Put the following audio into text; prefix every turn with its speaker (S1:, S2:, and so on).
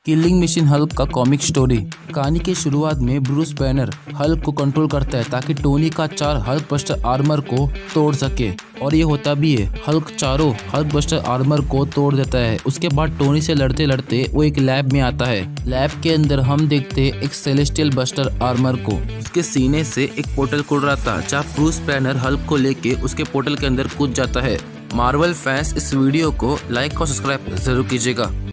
S1: Killing machine Hulk का comic story. कहानी की शुरुआत में ब्रूस बैनर हल्क को कंट्रोल करता है ताकि टोनी का 4 हल्क बस्टर आर्मर को तोड़ सके, और ये होता भी है। हल्क चारों हल्क बस्टर आर्मर को तोड़ देता है। उसके बाद टोनी से लड़ते लड़ते वो एक लैब में आता है। लैब के अंदर हम देखते एक सेलेस्टियल बस्टर आर्मर को। उसके सीने से एक पोर्टल खुल रहा था जहाँ ब्रूस बैनर हल्क को लेके उसके पोर्टल के अंदर कूद जाता है। मार्वल फैंस इस वीडियो को लाइक और सब्सक्राइब जरूर कीजिएगा।